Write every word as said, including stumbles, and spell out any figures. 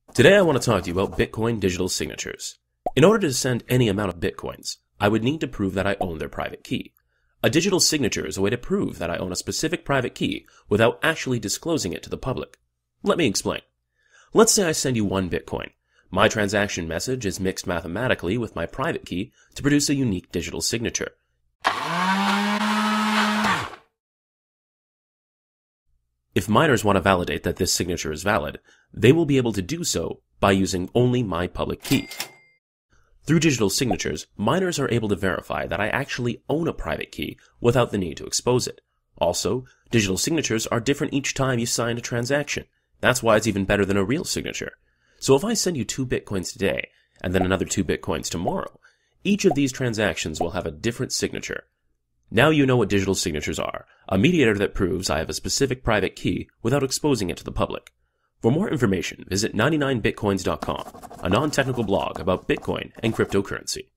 Today I want to talk to you about Bitcoin digital signatures. In order to send any amount of Bitcoins, I would need to prove that I own their private key. A digital signature is a way to prove that I own a specific private key without actually disclosing it to the public. Let me explain. Let's say I send you one Bitcoin. My transaction message is mixed mathematically with my private key to produce a unique digital signature. If miners want to validate that this signature is valid, they will be able to do so by using only my public key. Through digital signatures, miners are able to verify that I actually own a private key without the need to expose it. Also, digital signatures are different each time you sign a transaction. That's why it's even better than a real signature. So if I send you two Bitcoins today, and then another two Bitcoins tomorrow, each of these transactions will have a different signature. Now you know what digital signatures are, a mediator that proves I have a specific private key without exposing it to the public. For more information, visit ninety nine bitcoins dot com, a non-technical blog about Bitcoin and cryptocurrency.